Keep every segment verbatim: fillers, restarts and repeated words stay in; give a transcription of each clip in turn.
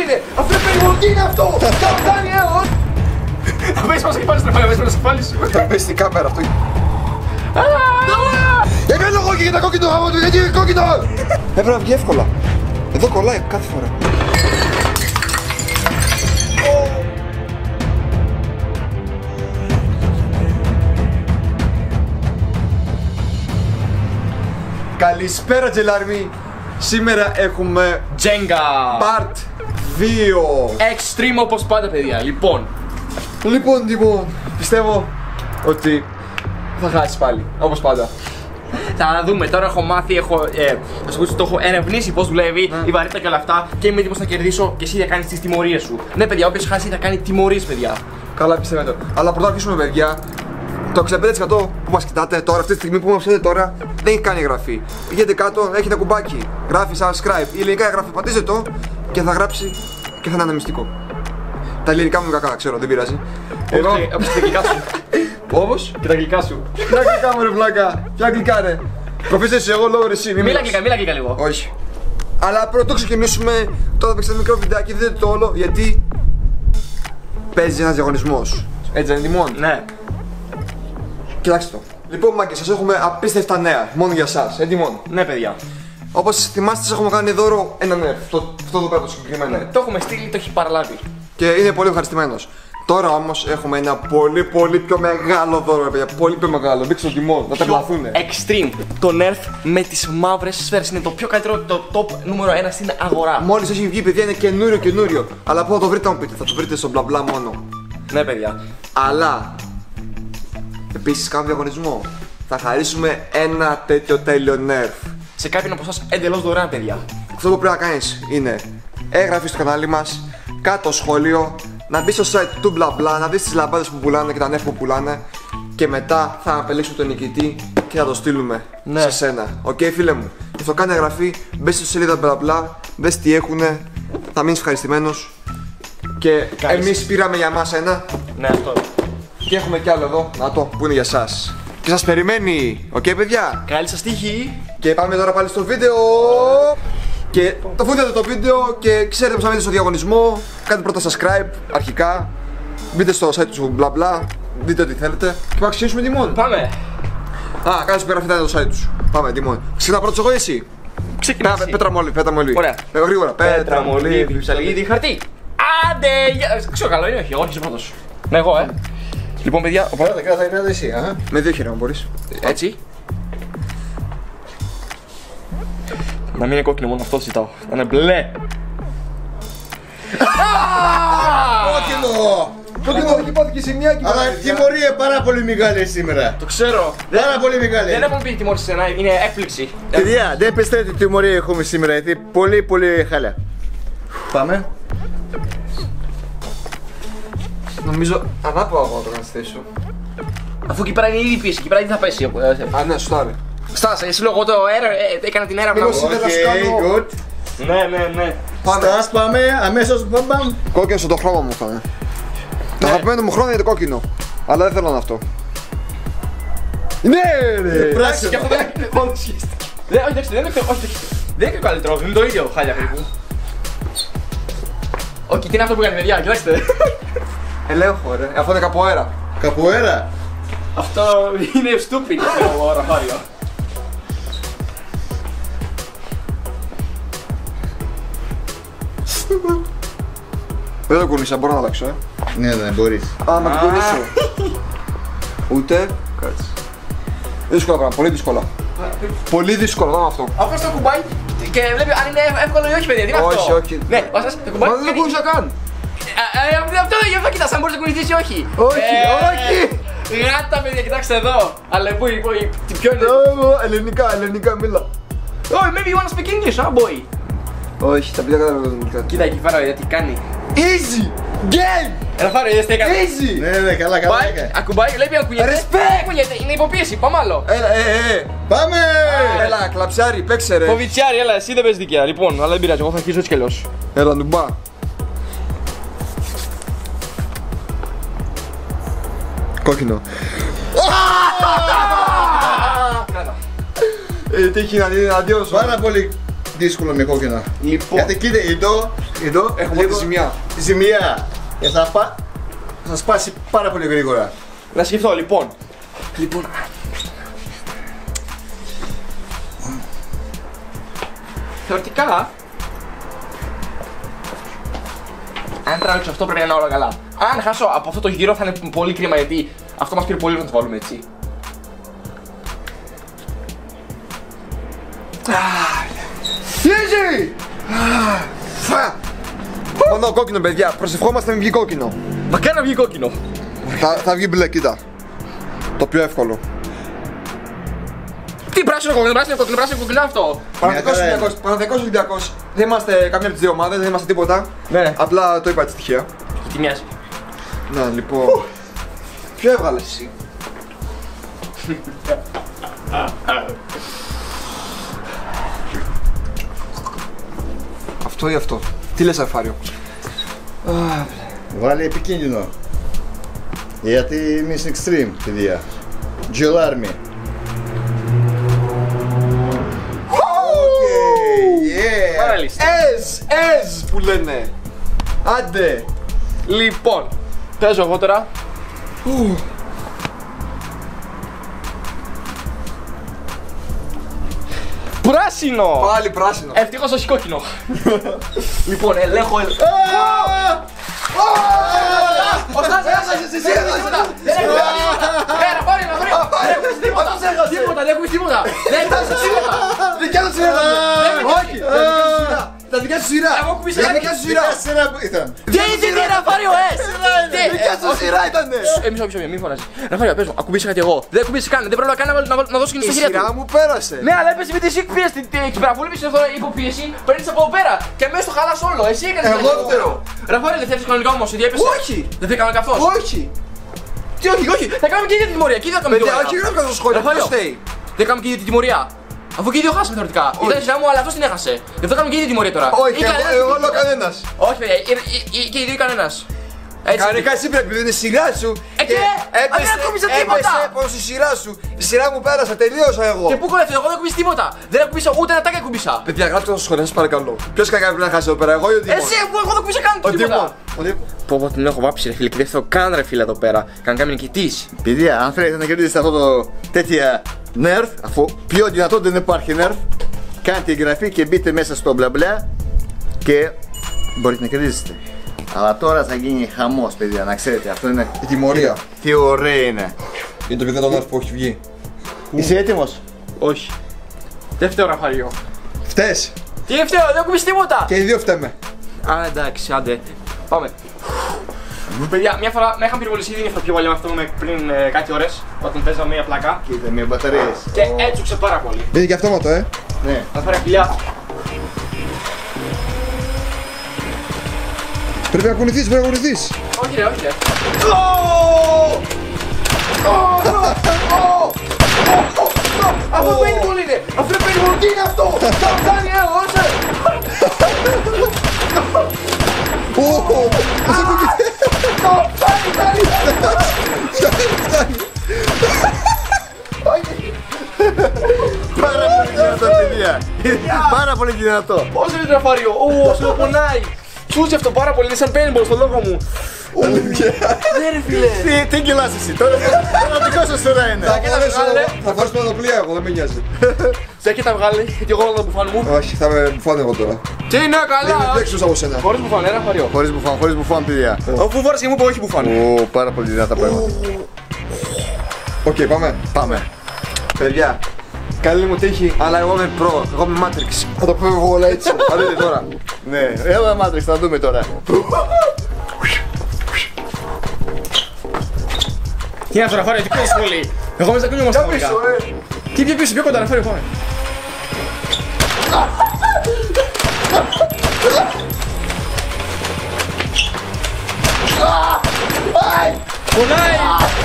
είναι! Αυτό είναι περίπου, τι είναι αυτό! Καπτάνι, ε! Θα πες μας κεφάλι σου, θα πες μας κεφάλι σου. Θα πες στην κάμερα αυτό. Για ποιο λόγο και τα κόκκινο γάμο του, γιατί είναι κόκκινο! Έπρεπε να βγει εύκολα. Εδώ κολλάει κάθε φορά. Καλησπέρα Τζελάρμι. Σήμερα έχουμε Jenga Part δύο. Extreme όπως πάντα, παιδιά. Λοιπόν, Λοιπόν, λοιπόν, πιστεύω ότι θα χάσεις πάλι, όπως πάντα. θα δούμε. Τώρα έχω μάθει, έχω, ε, θα σου πω, το έχω ερευνήσει πώς δουλεύει η βαρύτητα και όλα αυτά και είμαι έτοιμος να κερδίσω και εσύ θα κάνεις τις τιμωρίες σου. Ναι, παιδιά, όποιος χάσει θα κάνει τιμωρίες, παιδιά. Καλά, πιστεύετε. Αλλά πρώτα αρχίσουμε, παιδιά. Το εξήντα πέντε τοις εκατό που μας κοιτάτε τώρα, αυτή τη στιγμή που μας κοιτάτε τώρα, δεν έχει κάνει εγγραφή. Πηγαίνετε κάτω, έχει ένα κουμπάκι. Γράφει subscribe. Η ελληνικά εγγραφή, πατήστε το και θα γράψει και θα είναι ένα μυστικό. Τα ελληνικά μου είναι κακά, ξέρω, δεν πειράζει. Εγώ, όπως τα αγγλικά σου. Όπως? Και τα αγγλικά σου. Ποια αγγλικά μου ρε βλάκα, ποια αγγλικά ρε. Προφήστε εσύ, εγώ λόγω ρε εσύ. μη Μίλα μιλάς. αγγλικά, μίλα αγγλικά λίγο. Όχι. Αλλά πρώτο ξεκινήσουμε, τώρα θα παίξετε ένα μικρό βιντεάκι, δείτε το όλο, γιατί παίζει ένας διαγωνισμός. Έτσι δεν είναι τιμών? Ναι. Κοιτάξτε το. Λοιπόν, μάγκες, σας έχουμε απίστευτα νέα, μόνο για εσάς, έτοιμον. Ναι, παιδιά. Όπως θυμάστε, σας έχουμε κάνει δώρο ένα νερ, αυτό, αυτό εδώ πέρα το συγκεκριμένο. Το έχουμε στείλει, το έχει παραλάβει. Και είναι πολύ ευχαριστημένος. Τώρα όμως έχουμε ένα πολύ πολύ πιο μεγάλο δώρο, ρε παιδιά. Πολύ πιο μεγάλο. Δείξτε το τιμόν, να τα πλαθούνε. Extreme. Το Nerf με τις μαύρες σφαίρες είναι το πιο καλύτερο, το top νούμερο ένα στην αγορά. Μόλις έχει βγει, παιδιά, είναι καινούριο καινούριο. Αλλά πού θα το βρείτε, να μου πείτε, θα το βρείτε στο μπλα μπλα μόνο. Ναι, παιδιά. Αλλά επίσης κάνουμε διαγωνισμό. Θα χαρίσουμε ένα τέτοιο τέλειο Nerf. Σε κάποιον από εσάς εντελώς δωρεάν, παιδιά. Αυτό που πρέπει να κάνεις είναι έγραφη στο κανάλι μας, κάτω σχόλιο, να μπεις στο site του μπλα μπλα, να δεις τις λαμπάδες που πουλάνε και τα Nerf που πουλάνε και μετά θα επιλέξουμε τον νικητή και θα το στείλουμε Ναι. σε σένα. Οκ, okay, φίλε μου. Και αυτό κάνει εγγραφή, μπες στη σελίδα μπλα μπλα, δες τι έχουνε, θα μείνεις ευχαριστημένος. Και Κάνεις. εμείς πήραμε για μας ένα Ναι, αυτό. και έχουμε κι άλλο εδώ, να το, που είναι για σας. Και σας περιμένει, οκ, okay, παιδιά. Καλή σας τύχη. Και πάμε τώρα πάλι στο βίντεο. Και το φούτατε το βίντεο και ξέρετε πως θα μπείτε στο διαγωνισμό. Κάντε πρώτα subscribe αρχικά. Μπείτε στο site του μπλα μπλα. Δείτε ό,τι θέλετε. Και πάμε να ξεκινήσουμε τιμών. Πάμε. Α, κάνε σου περιγραφή, το site τους. Πάμε τιμών. Ξεκινά πρώτος εγώ ή εσύ? Ξεκινά. Πέ- Πέτρα μολύβι, πέτρα μολύβι. Ωραία. Ε, Γρήγορα. Πέτρα, μολύβι, ψαλίδι, χαρτί. Άντε, γεια- ξέρω καλό είναι, όχι, εγώ αρχίζω πρώτος. Ναι, εγώ, ε. Λοιπόν, παιδιά, οπα, Κράτα, κράτα, κράτα εσύ, α. Με δύο χέρια, αν μπορείς. έτσι. Να μην είναι κόκκινο, μόνο αυτό ζητάω. Να είναι μπλε. Κόκκινο! Κόκκινο, έχει πάθει και σημεία. Αλλά τιμωρία πάρα πολύ μεγάλη σήμερα. Το ξέρω. Πάρα πολύ μεγάλη. Δεν έχουν πει τιμώρηση σε ένα, είναι έκπληξη. Παιδιά, δεν πιστεύετε τι τιμωρία έχουμε σήμερα, γιατί πολύ πολύ χάλια. Πάμε. Νομίζω ανάποδα εγώ το κάνεις θέση σου. Αφού εκεί πέρα είναι ήδη πίεση, εκεί πέρα ήδη θα πέσει. Α, ναι, σωστά ρε. Στάσε, εσύ λόγω το αέρα, ε, έκανα την έρευνα. Μήπως μου. είναι- θα σου κάνω- good. Ναι, ναι, ναι. Στάς, πάμε, αμέσως μπαμπαμ. Κόκκινο στο το χρώμα μου είχαμε. Το Ναι. αγαπημένο μου χρώμα είναι το κόκκινο. Αλλά δεν θέλω να αυτό. Ναι, ρε! Πράσινο. Και αυτό δεν είναι όντω σχέστηκε. Δεν, όχι, εντάξει, δεν είναι όχι, όχι, δεν είναι το καλύτερο, είναι το ίδιο χάλια περίπου. Όχι, τι είναι αυτό που κάνει, παιδιά, κοιτάξτε. Ελέγχω, ρε. Αυτό είναι καποέρα. Καποέρα. Αυτό είναι stupid, το ραφάριο. Δεν το κουνήσα, μπορώ να αλλάξω, ε. Ναι, ναι, μπορείς. Α, μα το κουνήσω. Ούτε. Κάτσε. Δύσκολα πράγμα, πολύ δύσκολα. Πολύ δύσκολο, δάμε αυτό. Αφού το κουμπάει και βλέπει αν είναι εύκολο ή όχι, παιδιά, τι είναι αυτό. Όχι, όχι. Ναι, βάζεις το κουμπάει. Μα δεν το κάνει- κούνησα καν. Ε, ε, Αυτό γι' αυτό κοιτάς, αν μπορείς να κουνηθείς ή όχι. Όχι, Ε, όχι. Γάτα, παιδιά, κοιτάξτε εδώ. Αλλά πού, πού, τι ποιο είναι. Ε, Ελληνικά, ελληνικά μίλα. Oh, maybe you wanna speak English, huh, boy? Όχι, τα παιδιά κατάλαβα ελληνικά. Κοίτα εκεί πέρα, γιατί κάνει. Easy! Game! Ένα φάρο, είδες τι έκανε. Easy! Ναι, ναι, καλά, καλά. Πάει, έκανε. ακουμπάει, βλέπει, ακούγεται. Respect! Δεν ακούγεται, είναι υποπίεση, πάμε άλλο. Έλα, ε, ε, ε. Πάμε! Έλα, κλαψιάρι, παίξε ρε. Φοβιτσιάρι, έλα, εσύ δεν παίζεις δικαία. Λοιπόν, αλλά δεν πειράζει, εγώ θα αρχίσω έτσι κι αλλιώς. Έλα, νουμπά. Κόκκινο. Κράτα. Ε, τι έχει να δει, αντίο σου. Πάρα πολύ δύσκολο με κόκκινο. Λοιπόν, Γιατί κοίτα, εδώ, εδώ Έχουμε τη ζημιά. Τη ζημιά. Και θα, πα... θα σπάσει πάρα πολύ γρήγορα. να σκεφτώ, λοιπόν. Λοιπόν. Θεωρητικά, αν τραβήξω αυτό πρέπει να είναι όλα καλά. Αν χάσω από αυτό το γύρο θα είναι πολύ κρίμα γιατί αυτό μας πήρε πολύ λίγο να το βάλουμε έτσι. Easy! Μόνο κόκκινο, παιδιά. Προσευχόμαστε να μην βγει κόκκινο. Μακάρι να βγει κόκκινο. Θα, θα βγει μπλε, κοίτα. Το πιο εύκολο. Τι πράσινο κόκκινο, πράσινο κόκκινο, πράσινο κόκκινο αυτό. Παναθηναϊκός Ολυμπιακός. Παναθηναϊκός Ολυμπιακός. Δεν είμαστε καμία από τις δύο ομάδες, δεν είμαστε τίποτα. Ναι. Απλά το είπα έτσι τυχαία. Τι μοιάζει. Να, λοιπόν. Ποιο έβγαλες εσύ? Αυτό ή αυτό? Τι λες, Αλφάριο? Βάλε επικίνδυνο. Γιατί είμαι στην extreme, παιδιά. Gel Army. Yeah. Μάλιστα. Εζ, εζ που λένε. Άντε. Λοιπόν, παίζω εγώ τώρα. Πράσινο! Πάλι πράσινο. Ευτυχώς όχι κόκκινο. Λοιπόν, ελέγχω. ελ- Ο Στάς έχασε, εσύ έχασες τίποτα. Δεν έχασες τίποτα. Πέρα, πάρε, να βρει. Δεν έχασες τίποτα. Τίποτα, δεν έχασες τίποτα. Δεν έχασες τίποτα. Δικιά σου σειρά! Όχι! Τα δικιά σου σειρά! Εγώ κουμπίσα Τα κάτι. δικιά σου σειρά! Σειρά που ήταν. Τι τι τι Ραφάριο, ε! Τι, Δικιά σου σειρά ήτανε! Ε, μισό, μισό, μην φωνάζεις. Ραφάριο, πες μου, ακουμπήσα κάτι εγώ. Δεν ακουμπήσα καν, δεν πρόλαβα καν να- να- να δώσω και Η στα χέρια σειρά του. μου πέρασε! Ναι, αλλά έπεσε με τη σικ πίεση εκεί πέρα. Πολύ πίσω υποπίεση, παίρνεις από εδώ πέρα και αμέσως το χαλάς όλο. Εσύ έκανες. Εγώ το φταίω. Ραφάριο, δεν θες κανονικά όμως, ότι έπεσε. Όχι! Δεν θέλει κανονικά αυτός. Όχι! Τι όχι, όχι, θα κάνουμε και ίδια τη τιμωρία. Και ίδια θα κάνουμε Παιδιά, τιμωρία. όχι γράφει στο σχόλιο, Ραφάριο, ποιος φταίει? δεν κάνουμε και ίδια τη τιμωρία. Αφού και οι δύο χάσαμε θεωρητικά. Ήταν η σειρά μου, αλλά αυτός την έχασε. Γι' αυτό κάνουμε και ίδια τη τιμωρία τώρα. Όχι, Ή εγώ- κανένας, εγώ ή λέω κανένας. κανένας. Όχι, παιδιά, ή- ή- ή- και οι δύο ή κανένας. Έτσι. Κανονικά εσύ πρέπει, δεν είναι η σειρά σου. Ε, και, αν δεν ακούμπησα τίποτα. Έπεσε πάνω στη σειρά σου. Η σειρά μου πέρασε, τελείωσα εγώ. Και πού κολλάει, εγώ δεν ακουμπήσα τίποτα. Δεν ακουμπήσα ούτε ένα τάκι ακουμπήσα. Παιδιά, γράψτε το στο σχόλιο, σας παρακαλώ. Ποιος κακά πρέπει να χάσει εδώ πέρα, εγώ ή ο Δήμος? Εσύ, εγώ εγώ δεν ακουμπήσα καν Ο τίποτα. Δήμος. Ο Δήμος. Πω πω την έχω βάψει ρε φίλε και δεν θέλω καν ρε φίλε εδώ πέρα. Κανονικά είμαι νικητής. Παιδιά, αν θέλετε να κερδίσετε αυτό το τέτοια nerf, αφού πιο δυνατό δεν υπάρχει nerf, κάντε εγγραφή και μπείτε μέσα στο μπλα μπλα και μπορείτε να κερδίσετε. Αλλά τώρα θα γίνει χαμός, παιδιά, να ξέρετε. Αυτό είναι. Η τιμωρία. Τι ωραία είναι. Είναι το πιο δυνατό που έχει βγει. Είσαι έτοιμος? Όχι. Δεν φταίω Ραφάριο. Φταίς. Τι φταίω, δεν ακουμπήσα τίποτα. Και οι δύο φταίμε. Α, εντάξει, άντε. Πάμε. Παιδιά, μια φορά με είχαν πυροβολήσει ήδη αυτό πιο παλιά με αυτό με πριν ε, κάτι ώρες όταν παίζαμε μια πλάκα Κοίτα, με μπαταρίες. και έτσουξε πάρα πολύ. Είναι και αυτόματο, ε. Ναι. Θα φέρω φιλιά. Πρέπει να κουνηθείς, πρέπει να κουνηθείς. Όχι ρε, όχι ρε. Αυτό paintball είναι! Αυτό είναι paintball, τι είναι αυτό! Τα φτάνει, ε, όσε! Ω, πώς ακούγεται. Τα φτάνει, φτάνει! Πάρα πολύ δυνατό, παιδιά. Πάρα πολύ δυνατό. Πόσο είναι τραφάριο, ω, όσο πονάει! Τσούτσι αυτό πάρα πολύ, είναι σαν paintball στο λόγο μου! Ναι ρε φίλε! Τι, τι κυλάς εσύ, τώρα τώρα δικό σας σειρά είναι. Θα κοίτα, φορέσω- βγάλε. Θα φορέσω πανοπλία εγώ, δεν με νοιάζει. Σε και τα βγάλει, γιατί εγώ όλα τα μπουφάν μου. Όχι, θα με μπουφάνε εγώ τώρα. Τι είναι Δεν είμαι καλά! έξω από σένα. Χωρίς μπουφάν, ε, Ραφάριο. Χωρίς μπουφάν, χωρίς μπουφάν, παιδιά. Αφού φόρεσε και μου είπε όχι μπουφάν. Ω, πάρα πολύ δυνατά πράγματα. Οκ, πάμε. Πάμε. Παιδιά, καλή μου τύχη, αλλά εγώ είμαι προ. Εγώ είμαι Matrix. Θα το πω εγώ όλα έτσι. Θα δείτε τώρα. Ναι, έλα Matrix, θα δούμε τώρα. Τι είναι αυτό Ραφάριο, τι πες πολύ! Εγώ μέσα κούνιο μας τα Πίσω, μολικά. ε. Τι πιο πίσω, πιο κοντά Ραφάριο, πάμε. Πονάει!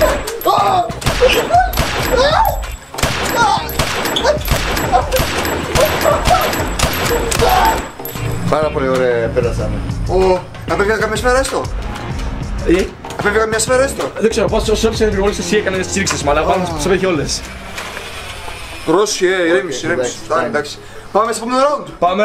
Πάρα πολύ ωραία πέρασαμε. Ω, απέφυγα καμιά σφαίρα έστω. Ε, Απέφυγα καμιά σφαίρα έστω. δεν ξέρω πώς όσο έψανε την πυροβολή εσύ έκανε τις τσίριξες μου, αλλά πάνω τις έπαιχε όλες. Πρόσχε, ηρέμηση, εντάξει, ηρέμηση. Φτάνει, φτάνει. εντάξει. Πάμε στο επόμενο round. Πάμε!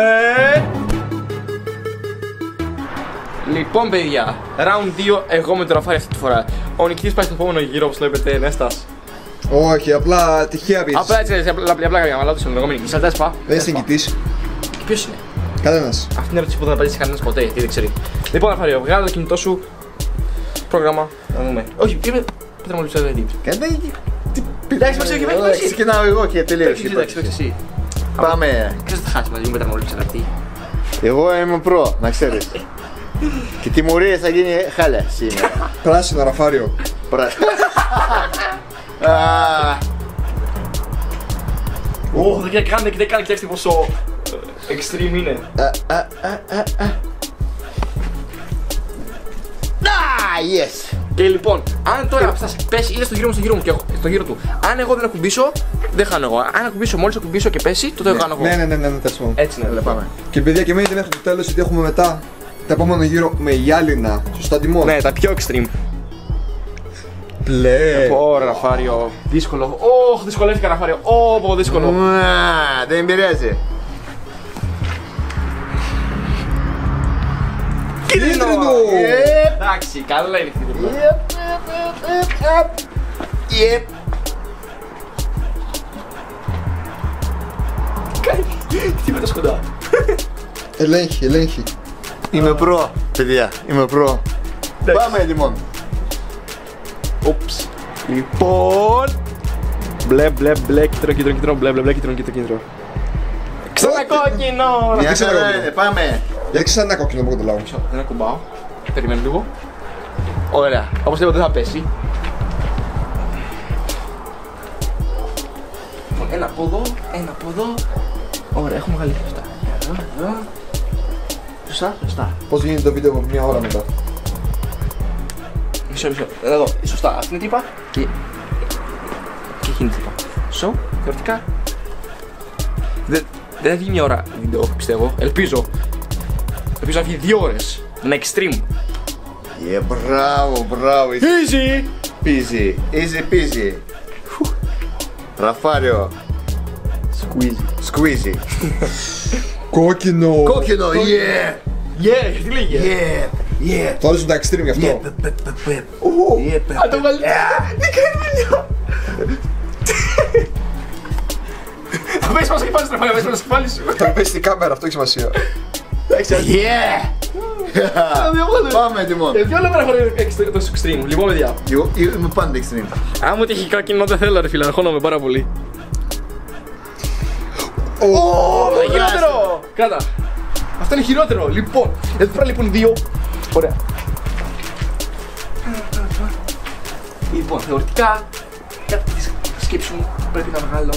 Λοιπόν, παιδιά, round δύο, εγώ με τον Ραφάρη αυτή τη φορά. Ο νικητής πάει στο επόμενο γύρο, όπως βλέπετε, Νέστας. Όχι, απλά τυχαία πίεση. Απλά έτσι, έτσι, απλά απλά καμιά μαλάτη στον λεγόμενο. Σαλτάς πα. Δεν είσαι νικητής. Ποιος είναι? Κανένας. Αυτή είναι η ερώτηση που δεν απαντήσει κανένας ποτέ, γιατί δεν ξέρει. Λοιπόν, Ραφάρη, βγάλε το κινητό σου. Πρόγραμμα. Να δούμε. Όχι, τι είπε. Πέτρα μου λείψα, δεν είπε. Εντάξει, μας έχει Όχι, ξεκινάω εγώ και τελείωσε. Εντάξει, παίξε εσύ. Πάμε. Ξέρεις τι θα χάσει μαζί μου, πέτρα μου λείψα αυτή. Εγώ είμαι προ, να ξέρεις. Και τιμωρίες θα γίνει χάλια σήμερα. Πράσινο Ραφάριο. Πράσινο. Ω, δεν κάνει, δεν κάνει, κοιτάξτε πόσο extreme είναι. Ah, yes. Και λοιπόν, αν τώρα σας πέσει, είναι στο γύρο μου, στο γύρο μου και εγώ, στο γύρο του. Αν εγώ δεν ακουμπήσω, δεν χάνω εγώ. Αν ακουμπήσω, μόλις ακουμπήσω και πέσει, τότε το κάνω εγώ. Ναι, ναι, ναι, ναι, ναι, τέλος πάντων. Έτσι είναι, Πάμε. πάμε. Και παιδιά και μένετε μέχρι το τέλος γιατί έχουμε μετά το επόμενο γύρο με γυάλινα. Σωστά τιμών. Ναι, τα πιο extreme. Πλε. Ω, Ραφάριο, δύσκολο. Ωχ, δυσκολεύτηκα, Ραφάριο. Ω, πω δύσκολο. Μουά, δεν πειράζει. Κίτρινο. Εντάξει, καλά είναι κίτρινο. Yep, yep, yep, yep. Yep. Τι με τα σκοντά. Ελέγχει, ελέγχει. Είμαι προ, παιδιά, είμαι προ. Πάμε, Δημόν. Ούψ. Λοιπόν. Μπλε, μπλε, μπλε, κίτρινο, κίτρινο, κίτρινο, μπλε, μπλε, μπλε, κίτρινο, κίτρινο, κίτρινο. Ξανά κόκκινο! Μια ξέρω χαρά εγώ. είναι, πάμε. Γιατί ξανά ένα κόκκινο από το λαό. Δεν ακουμπάω. Περιμένω λίγο. Ωραία. Όπως είπα δεν θα πέσει. Ένα από εδώ, ένα από εδώ. Ωραία, έχουμε βγάλει αυτά. Εδώ, εδώ. Σωστά, σωστά. Πώς γίνεται το βίντεο από μια ώρα μετά. Μισό, μισό. Εδώ, σωστά. Αυτή είναι τύπα και... και εκείνη τύπα. Σω, θεωρητικά. Δεν, δεν θα βγει μια ώρα βίντεο, πιστεύω. Ελπίζω. Ελπίζω να βγει δύο ώρες. Να extreme. Yeah, μπράβο, μπράβο. Easy! Easy, easy peasy. Ραφάριο. Squeezy. Squeezy. Κόκκινο. Κόκκινο, yeah. Yeah, τι λέγε. Yeah, yeah. Θα ρίξουν τα extreme γι' αυτό. Αν το βάλει. Δεν κάνει δουλειά. Θα πέσει πάνω στο κεφάλι σου, θα πέσει πάνω στο κεφάλι σου. Θα πέσει στην κάμερα, αυτό έχει σημασία. Yeah. Πάμε, Δημόν. Ποιο λέμε να χωρί το extreme. Λοιπόν, παιδιά. Εγώ είμαι πάντα extreme. Αν μου τύχει κόκκινο, δεν θέλω ρε φίλε, αγχώνομαι πάρα πολύ. Ω, Είναι χειρότερο! Κράτα. Αυτό είναι χειρότερο. Λοιπόν, εδώ πέρα λοιπόν δύο. Ωραία. Λοιπόν, θεωρητικά, κατά τη σκέψη μου πρέπει να βγάλω.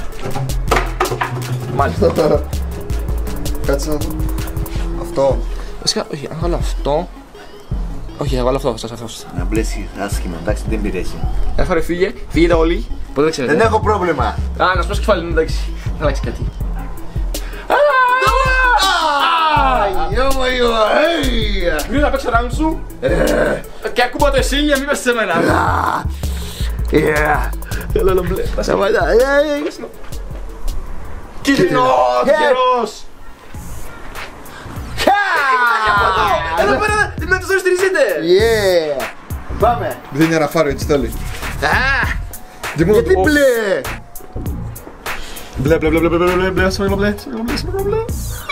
Μάλιστα. Κάτσε να δω. Αυτό. Βασικά, όχι, αν βγάλω αυτό. Όχι, θα βάλω αυτό, σας αυτό. Να μπλέσει άσχημα, εντάξει, δεν πειράζει. Έφαρε, φύγε, φύγετε όλοι. Ποτέ δεν ξέρετε. Δεν έχω πρόβλημα. Α, να σπάσει κεφάλι, εντάξει. Θα αλλάξει κάτι. Γρήγορα να παίξω round σου και ακούμπα το εσύ για μην πες σε μένα. Έλα, έλα, μπλε. Κίτρινο, τυχερός. Εδώ πέρα με το ζώο στηρίζεται. Yeah. Πάμε. Δεν είναι Ραφάριο, έτσι θέλει. Γιατί μπλε. Μπλε, μπλε, μπλε, μπλε, μπλε, μπλε, μπλε, σίγουρα μπλε, σίγουρα μπλε, σίγουρα μπλε.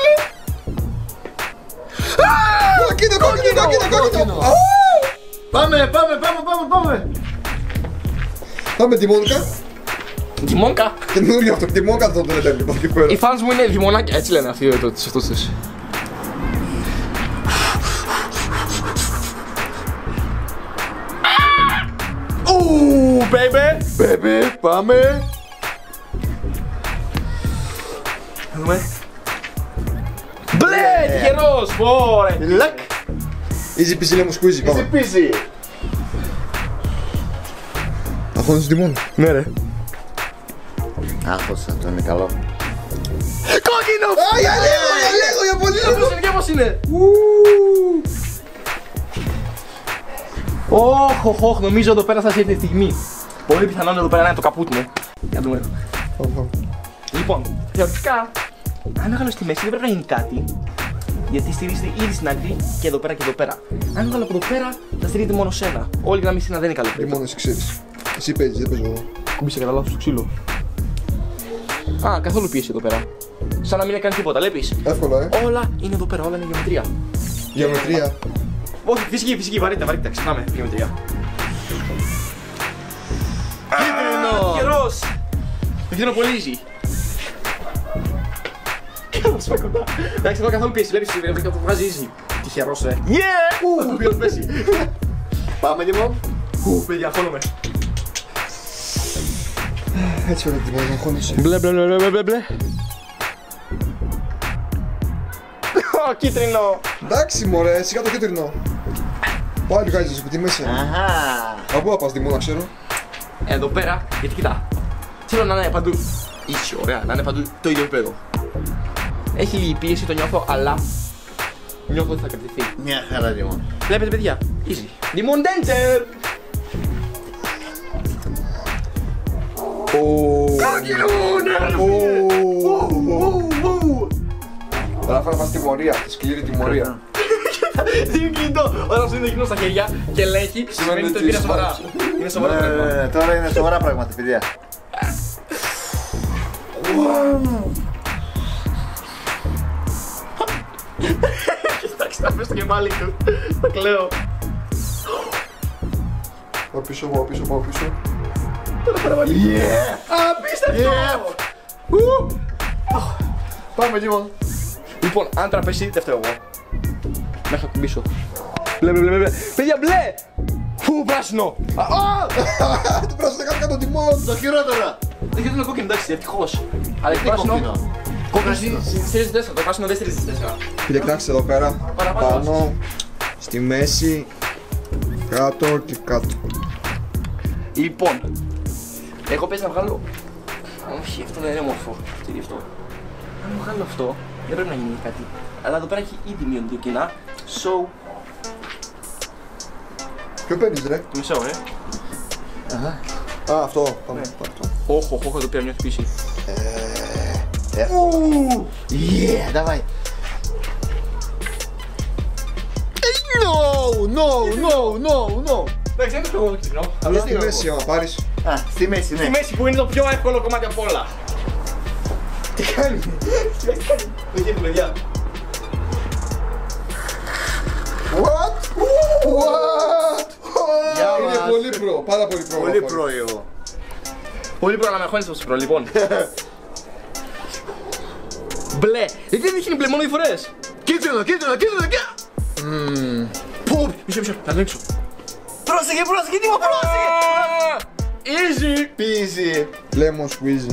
Κόκκινο, κόκκινο, κόκκινο, κόκκινο. Πάμε, πάμε, πάμε, πάμε, πάμε. Πάμε τη Μόνκα. Δημόνκα. Καινούργιο αυτό, τη Μόνκα αυτό το λέτε λοιπόν εκεί πέρα. Οι fans μου είναι δημονάκια, έτσι λένε αυτοί σε αυτούς τους. Ου, baby. Baby, πάμε. Θα δούμε. Μπλε, τυχερός, ωραία. Λακ. Easy peasy lemon squeezy, Easy πάμε. peasy. Αγχώνεις τη Μόνκα. Ναι ρε. Άχωσα, το είναι καλό. Κόκκινο! Α, για λίγο, για λίγο, για πολύ λίγο. Πώς είναι, για πώς είναι. Όχ, όχ, όχ, νομίζω εδώ πέρα θα έρθει τη στιγμή. Πολύ πιθανόν εδώ πέρα να είναι το καπούτ μου. Για να δούμε. Λοιπόν, θεωρητικά Αν βγάλω στη μέση δεν πρέπει να γίνει κάτι. Γιατί στηρίζεται ήδη στην άκρη και εδώ πέρα και εδώ πέρα. Αν βγάλω από εδώ πέρα θα στηρίζεται μόνο σε ένα. Όλη η γραμμή στην δεν είναι καλή. Λοιπόν, εσύ ξέρεις. Εσύ παίζεις, δεν παίζω εγώ. Κουμπίσε κατά λάθος το ξύλο. Α, καθόλου πίεση εδώ πέρα. Σαν να μην έκανε τίποτα, βλέπεις. Εύκολα, ε. Όλα είναι εδώ πέρα, όλα είναι γεωμετρία. Γεωμετρία. Όχι, φυσική, φυσική, βαρύτητα, βαρύτητα, ξεχνάμε. Γεωμετρία. Κίτρινο! Καιρός! Το κίτρινο πολύ easy. Κάτω σπάει κοντά. Εντάξει, εδώ καθόλου πίεση, βλέπεις, το βγάζει easy. Τυχερός, ε. Yeah! Ου, ποιος πέσει. Πάμε λοιπόν. Ου, παιδιά, φόλω με. Έτσι φαίνεται την πόλη, αγχώνεσαι. Μπλε, μπλε, μπλε, μπλε, μπλε, μπλε. Ω, κίτρινο. Εντάξει μωρέ, σιγά το κίτρινο. Πάλι βγάζεις από τη μέση. Αχα. Από πού θα πας Δημό, να ξέρω. Εδώ πέρα, γιατί κοιτά. Θέλω να είναι παντού. Ίσιο, ωραία, να είναι παντού το ίδιο επίπεδο. Έχει λίγη πίεση, το νιώθω, αλλά νιώθω ότι θα κρατηθεί. Μια χαρά λοιπόν. Βλέπετε, παιδιά, easy. Limon Danger! Τώρα θα πας τιμωρία, τη σκληρή τιμωρία. Δεν κινητό, όταν σου είναι εκείνο στα χέρια και ελέγχει, σημαίνει ότι είναι σοβαρά. Είναι σοβαρά πράγματα. Τώρα είναι σοβαρά πράγματα, παιδιά. Κοιτάξτε, θα πες το κεμάλι του. Θα κλαίω. Πάω πίσω, πάω πίσω, πάω πίσω. Απίστευτο! Πάμε λοιπόν. Λοιπόν, αν τραπέσει, δεν φταίω εγώ. Μέχρι να κουμπίσω. Μπλε, μπλε, μπλε, μπλε. Παιδιά, μπλε! Φου, πράσινο! Το πράσινο κάνει κάτω τιμόν. Το χειρότερο. Δεν γίνεται κόκκινο, εντάξει, ευτυχώς. Αλλά το Τι πράσινο. κόκκινο. Κόκκινο στηρίζει τέσσερα, το πράσινο δεν στηρίζει τέσσερα. Κοιτάξτε εδώ πέρα. Παραπάνω. Πάνω, στη μέση, κάτω και κάτω. Λοιπόν, εγώ πες να βγάλω. Όχι, αυτό δεν είναι όμορφο. Τι είναι αυτό. Αν βγάλω αυτό, δεν πρέπει να γίνει κάτι. Αλλά εδώ πέρα έχει ήδη μείον δύο κοινά. So. Ποιο παίρνεις ρε? Το μισό, ε. Α, αυτό. Πάμε, πάμε αυτό. Όχι, όχι, εδώ πέρα νιώθει πίση. Yeah, давай. No, no, no, no, no. Εντάξει, δεν το εγώ ξυπνώ. Αλλά στη μέση άμα πάρεις. Α, στη μέση, Στη ναι. μέση που είναι το πιο εύκολο κομμάτι από όλα. Τι κάνει. Τι κάνει. Δεν γίνεται, παιδιά. What? What? Γεια Είναι μας. πολύ προ, πάρα πολύ προ. Πολύ πρόεδρο. Πολύ προ να με αγχώνεις τόσο προ, λοιπόν. Μπλε. Γιατί δεν έχει μπλε μόνο δύο φορές. Κίτρινο, κίτρινο, κίτρινο, κίτρινο. Πω, μισό, μισό, θα ανοίξω. Πρόσεχε, πρόσεχε, τι μου πρόσεχε. Easy. Πίζει. Lemon squeeze.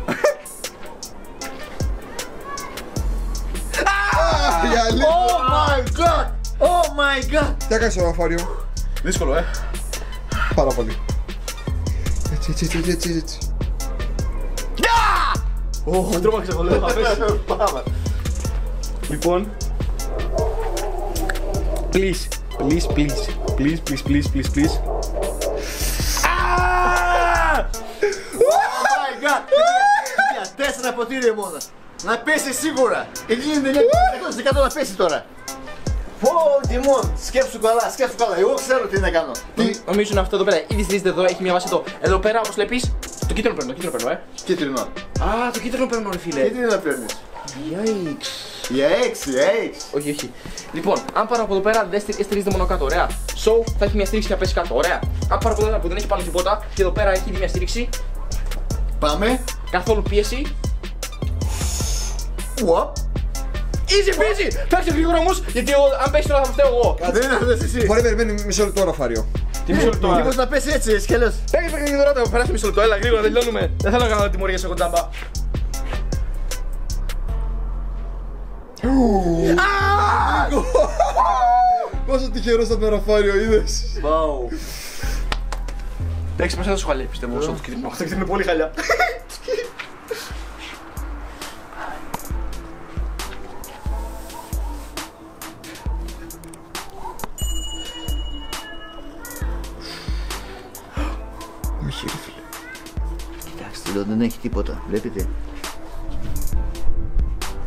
Για λίγο. Oh my god. Oh my god. Τι έκανες το Ραφάριο? Δύσκολο, ε. Πάρα πολύ. Έτσι, έτσι, έτσι, έτσι, έτσι. Ω, τρόμαξα εγώ, λέω, θα πέσει. Πάμε. Λοιπόν. Please, please, please, please, please, please, please, please. Oh my god. Παιδιά, τέσσερα ποτήρια μόνο. Να πέσει σίγουρα. Εκεί είναι εκατό τοις εκατό να πέσει τώρα. Πω, Τιμόν, σκέψου καλά, σκέψου καλά. Εγώ ξέρω τι να κάνω. Τι, Νομίζω είναι αυτό εδώ πέρα. Ήδη στηρίζεται εδώ, έχει μια βάση εδώ. Εδώ πέρα, όπως βλέπεις, το κίτρινο παίρνω, το κίτρινο παίρνω, ε. κίτρινο. Α, το κίτρινο παίρνω, ρε φίλε. Κίτρινο να παίρνεις. Yikes. Για έξι, για έξι. Όχι, όχι. Λοιπόν, αν πάρω από εδώ πέρα δεν στηρι- στηρίζεται μόνο κάτω, ωραία. So θα έχει μια στήριξη και να πέσει κάτω, ωραία. Αν πάρω από εδώ πέρα που δεν έχει πάνω τίποτα και εδώ πέρα έχει ήδη μια στήριξη, Πάμε. καθόλου πίεση. Ουαπ. Easy peasy! Φτιάξε γρήγορα όμως, γιατί ο- αν πέσει τώρα θα φταίω εγώ. Δεν είναι αυτός εσύ. Μπορεί να περιμένει μισό λεπτό Ραφάριο. Τι μισό λεπτό. Μήπως να πέσει έτσι, έτσι κι αλλιώς. Έχει φέρει γρήγορα, θα περάσει μισό λεπτό, έλα γρήγορα, τελειώνουμε. Δεν θέλω να κάνω τιμωρίες εγώ τζάμπα. Πόσο τυχερός ήταν το Ραφάριο, είδες. Βάου. Εντάξει, μέσα δεν σου χαλέ, πιστεύω, όσο το κίτρινο. Αυτό είναι πολύ χαλιά. Όχι ρε φίλε. Κοιτάξτε εδώ, δεν έχει τίποτα. Βλέπετε.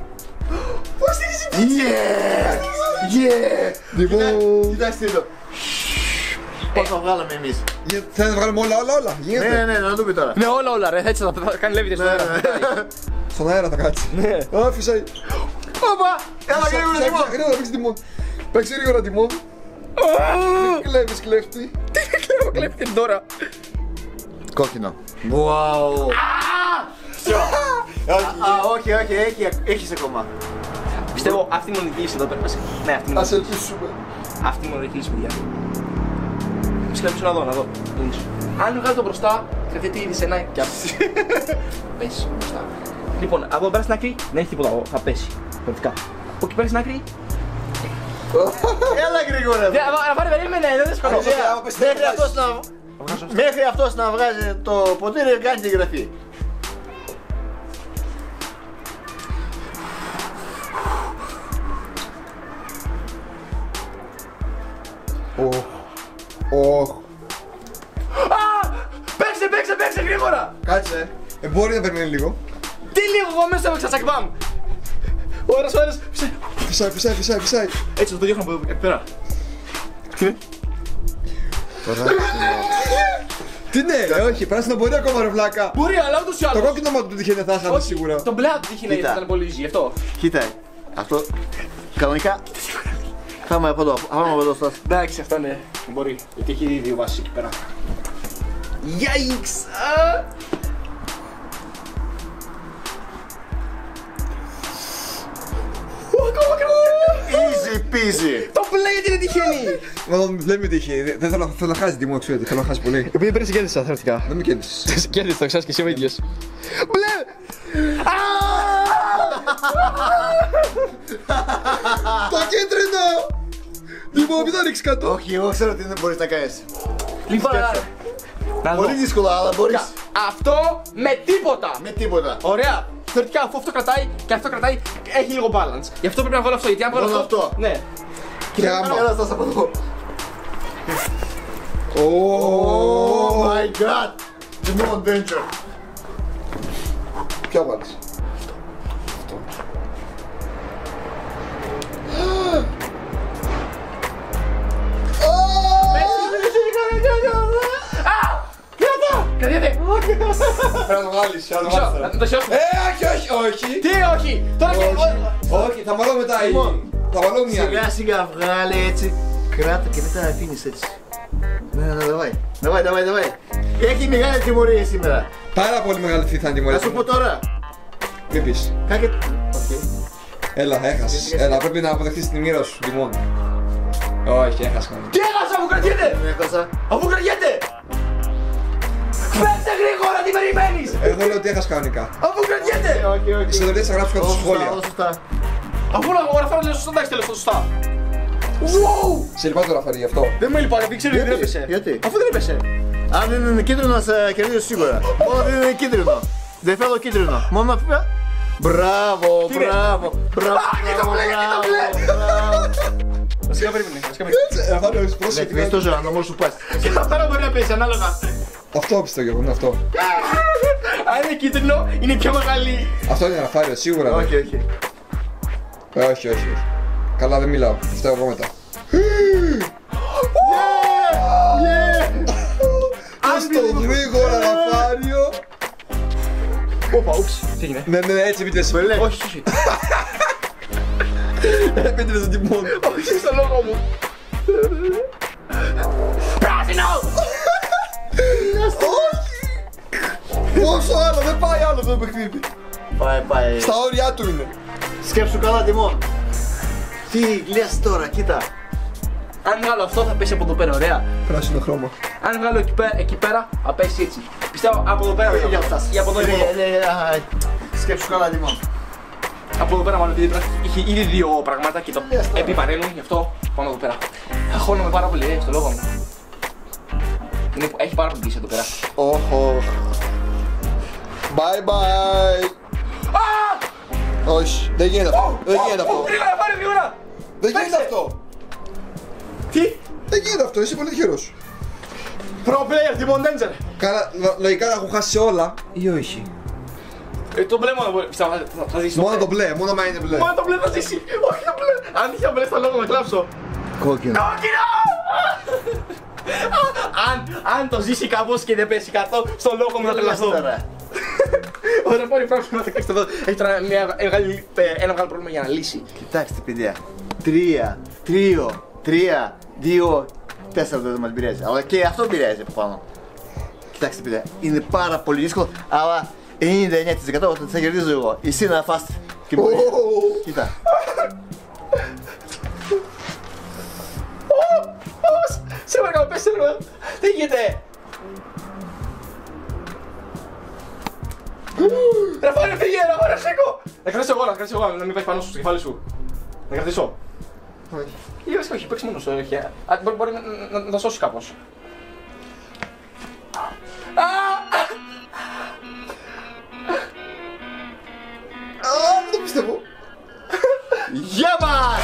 Yeah! Yeah! Λοιπόν. Κοιτάξτε εδώ. Πώς θα βγάλαμε εμείς. Θέλετε να βγάλουμε όλα, όλα, όλα. Ναι, ναι, ναι, να το πει τώρα. Ναι, όλα, όλα, ρε. Έτσι θα κάνει λέβητε στον αέρα. Στον αέρα θα κάτσει. Ναι. Α, φυσάει. Όπα! Έλα γρήγορα Τιμόν. Γρήγορα, παίξει Τιμόν. Παίξει γρήγορα Τιμόν. Κλέβεις κλέφτη. Τι κλέβω, κλέβει τώρα. Κόκκινο. Wow. Όχι, όχι, έχεις ακόμα. Πιστεύω αυτή η μοναδική λύση εδώ πέρα. Ναι, αυτή η Ας μοναδική. ελπίσουμε. Αυτή η μοναδική λύση, παιδιά. Ψηλέψω να δω, να δω. Αν βγάλω το μπροστά, κρατιέται ήδη σε ένα και αυτή. Πέσει μπροστά. Λοιπόν, από εδώ πέρα στην άκρη δεν έχει τίποτα, θα πέσει. Πρακτικά. Από εκεί πέρα στην άκρη. Έλα γρήγορα. Να πάρει περίμενε, δεν είναι δύσκολο. Μέχρι αυτός να... Μέχρι αυτός να βγάζει το ποτήρι κάνει τη γραφή. Οχ. Οχ. Παίξε, παίξε, παίξε γρήγορα. Κάτσε. Ε, μπορεί να περιμένει λίγο. Τι λίγο εγώ μέσα από τσατσακμπάμ. Ωρες, ώρες. Φυσάει, φυσάει, φυσάει, φυσάει. Έτσι θα το διώχνω από εδώ πέρα. Τι ναι, ε, όχι, πράσινο μπορεί ακόμα ρε βλάκα. Μπορεί, αλλά ούτως ή άλλως. Το κόκκινο μα του τύχε θα είχαμε σίγουρα. Το μπλε του τύχε να ήταν πολύ easy, γι' αυτό. Κοίτα, αυτό κανονικά πάμε από εδώ, πάμε από εδώ Στας. Εντάξει, αυτό ναι, μπορεί. Γιατί έχει δύο βάσεις εκεί πέρα. Yikes! Easy peasy. Το μπλε γιατί είναι τυχαίνει! Μα δεν με τύχει, δεν θέλω να χάσει Τιμό, ξέρετε, θέλω να χάσει πολύ. Επειδή πέρυσι κέρδισα θεωρητικά. Δεν με κέρδισες. Κέρδισα, το ξέρεις και εσύ ο ίδιος. Μπλε! Το κίτρινο! Τιμό, μην το ρίξεις κάτω. Όχι, εγώ ξέρω τι δεν μπορείς να κάνεις. Λοιπόν, να δω. Πολύ δύσκολο, αλλά μπορείς. Αυτό με τίποτα! Με τίποτα. Ωραία! Θεωρητικά αφού αυτό κρατάει και αυτό κρατάει, έχει λίγο balance. Γι' αυτό πρέπει να βγάλω αυτό. Γιατί αν βγάλω Μόνο αυτό. αυτό. Ναι. Και άμα. Έλα Στας από εδώ. Oh my god. Τιμόν Adventure. Ποια βάλεις. Κρατιέται! Πρέπει να το βγάλεις, να το βάλεις τώρα. Να το σιώσουμε. Ε, όχι, όχι, όχι. Τι όχι! Τώρα και... Όχι, θα βάλω μετά η... Θα βάλω μια άλλη. Σιγά σιγά βγάλε έτσι. Κράτα και μετά αφήνεις έτσι. Ναι, ναι, δαβάει. Δαβάει, δαβάει, δαβάει. Έχει μεγάλη τιμωρία σήμερα. Πάρα πολύ μεγάλη θή θα είναι τιμωρία. Θα σου πω τώρα. Μην πεις. Κάκε... Οκ. Έλα, έχασες. Έλα, πρέπει να αποδεχτείς την μοίρα σου, Τιμόν. Όχι, έχασα. Τι έχασα αφού κρατιέται! Δεν έχασα. Αφού κρατιέται! Πέστε γρήγορα, τι περιμένεις! Εγώ λέω ότι έχασα κανονικά. Αφού κρατιέται! Όχι, όχι. Σε δωρεές θα γράψω κάτω στα σχόλια. Σωστά. Αφού να γραφάρω λέω σωστά, εντάξει τέλος σωστά. Wow! Σε λυπάμαι το Ραφαρή γι' αυτό. Δεν με λυπάμαι, δεν ξέρω γιατί δεν έπεσε. Γιατί? Αφού δεν έπεσε. Αν δεν είναι κίτρινο, θα κερδίσω σίγουρα. Μόνο δεν είναι κίτρινο. Δεν θέλω κίτρινο. Μόνο να φύγα. Μπράβο, Τι είναι? μπράβο, μπράβο. Α, και το μπλε, και το μπλε. Βασικά περίμενε, βασικά περίμενε. Ραφαρή, όχι Ναι, πρόσεχε. μες το ζωά, να μόλις σου πας. Και τώρα μπορεί να πέσει ανάλογα. Αυτό πιστεύω και εγώ, είναι αυτό. Αν είναι κίτρινο, είναι πιο μεγάλη. Αυτό είναι Ραφάρη, σίγουρα. ναι. Όχι, όχι. Ε, όχι, όχι, όχι. Καλά, δεν μιλάω. Φταίω εγώ μετά. Ας το γρήγορα, Ραφάριο. Όπα, ούψ, τι έγινε. Ναι, ναι, έτσι πείτε εσύ. Όχι, όχι. Πείτε στον Τιμόν. Όχι, στο λόγο μου. Πράσινο! Πόσο άλλο, δεν πάει άλλο αυτό το παιχνίδι. Πάει, πάει. Στα όρια του είναι. Σκέψου καλά, Τιμόν. Τι λες τώρα, κοίτα. Αν βγάλω αυτό θα πέσει από εδώ πέρα, ωραία. Πράσινο χρώμα. Αν βγάλω εκεί πέρα, εκεί πέρα θα πέσει έτσι. Πιστεύω από εδώ πέρα. Για φτάσει. Για από εδώ Ναι, λοιπόν. ναι, α, σκέψου καλά, Τιμόν. Από εδώ πέρα μάλλον επειδή είχε ήδη δύο πράγματα και το επιβαρύνουν, γι' αυτό πάμε εδώ πέρα. Αγχώνομαι πάρα πολύ, ε, στο λόγο μου. Είναι, έχει πάρα πολύ κλίση εδώ πέρα. Όχο. Bye bye. Όχι, δεν γίνεται αυτό. Δεν γίνεται αυτό. Γρήγορα, πάρε γρήγορα! Δεν γίνεται Παίξε. αυτό. Τι? Δεν γίνεται αυτό, είσαι πολύ τυχερός. Pro player, Demon Danger! Καλά, λο- λογικά θα έχω χάσει όλα ή όχι. Ε, το μπλε μόνο μπορεί. Πιστεύω, θα- θα- θα ζήσει. Μόνο το μπλε, μόνο μα είναι μπλε. Μόνο το μπλε θα ζήσει. Όχι το μπλε. Αν είχε μπλε στο λόγο να κλάψω. Κόκκινο. Κόκκινο! αν, αν το ζήσει κάπως και δεν πέσει κάτω, στο λόγο μου θα τρελαθώ. Ωραία, πολύ πρόβλημα θα κλείσετε εδώ. Έχει τώρα μια μεγάλη- ένα μεγάλο πρόβλημα για να λύσει. Κοιτάξτε, παιδιά. Τρία, τρίο, τρία, δύο, τέσσερα δεν μας πειράζει. Αλλά και αυτό πειράζει από πάνω. Κοιτάξτε, παιδιά. Είναι πάρα πολύ δύσκολο, αλλά ενενήντα εννέα τοις εκατό θα κερδίζω εγώ. Εσύ να φας και μπορείς. Κοίτα. Σε παρακαλώ, πες σε λίγο. Τι γίνεται. Ραφαέλ, φύγε, Ραφαέλ, σήκω. Να κρατήσω εγώ, να κρατήσω εγώ, να μην πάει πάνω σου, στο κεφάλι σου. Να κρατήσω. Όχι. Ή βασικά όχι, παίξει μόνος, όχι. Α, μπορεί- Μπορεί να- να- να τα σώσει κάπως. Α! Α, δεν το πιστεύω. Γεια μας!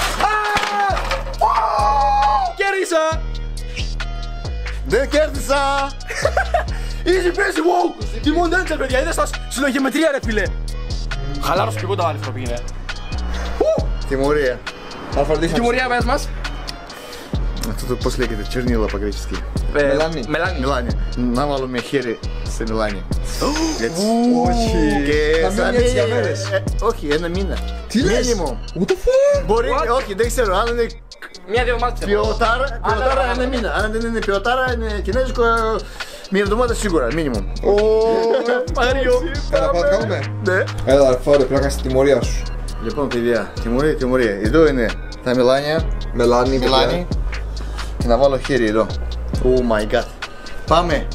Κέρδισα! Δεν κέρδισα! Easy peasy, wow! Τι μοντέντζερ, παιδιά, είδες τα συλλογιμετρία ρε φίλε. Χαλάρωσε και εγώ τα άλλη φορά πήγαινε. Τιμωρία. Θα φροντίσω. Τιμωρία πες μας. Αυτό το πώς λέγεται, чернила по-γρечески. Μελάνι. Μελάνι. Μελάνι. Να βάλουμε χέρι σε μελάνι. Έτσι. Όχι. Και Θα θα μείνει έτσι για μείνει, μέρες. ε, όχι, ένα μήνα. Τι λες? Minimum. What the fuck? Μπορεί, What? όχι, δεν ξέρω, αν είναι Μια-δύο μάτια. ποιοτάρα, ποιοτάρα ναι, ένα ναι. μήνα. Αν δεν είναι ποιοτάρα, είναι κινέζικο, ε, μία εβδομάδα σίγουρα, minimum. Μάριο. Έλα, πάω να κάνουμε. Ναι. Έλα, ρε, φάρε, πρέπει να κάνεις τη τιμωρία σου. Λοιπόν, παιδιά, τιμωρία, τιμωρία. Εδώ είναι τα μελάνια. Μελάνι, Μελάνι. Και να βάλω χέρι εδώ. Oh my god. Πάμε.